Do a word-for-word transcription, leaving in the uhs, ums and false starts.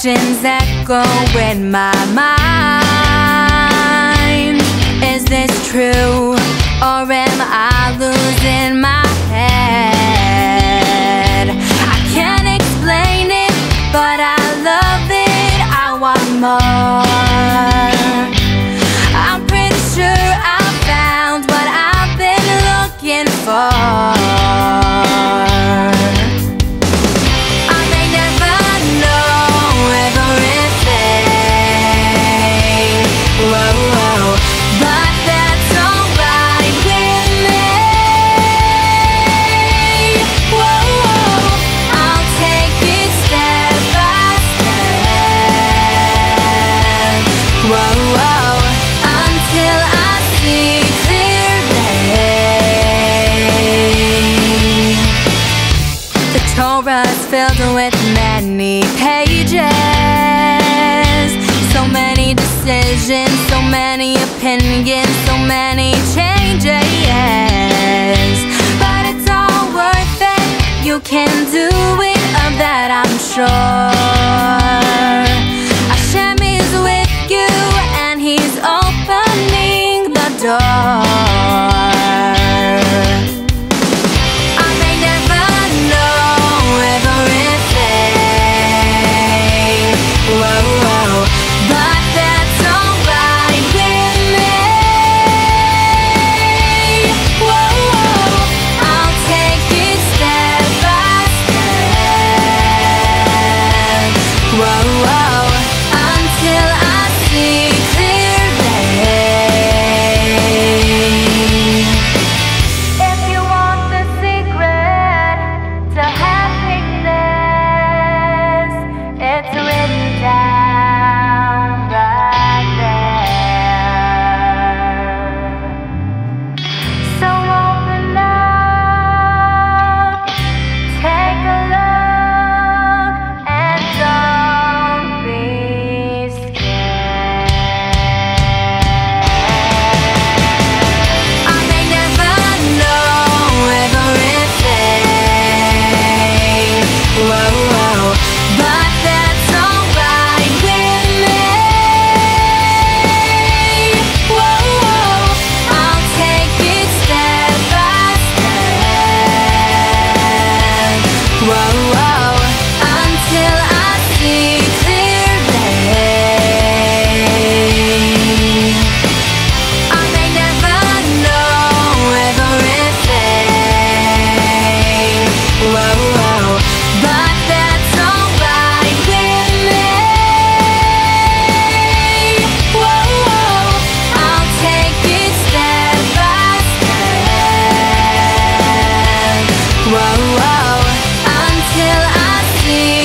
questions echo in my mind. Is this true, or am I losing my head? I can't explain it, but I love it, I want more. I'm pretty sure I found what I've been looking for. Torah's filled with many pages, so many decisions, so many opinions, so many changes. But it's all worth it, you can do it, of that I'm sure. Hashem is with you and He's opening the door. Whoa, whoa, until I see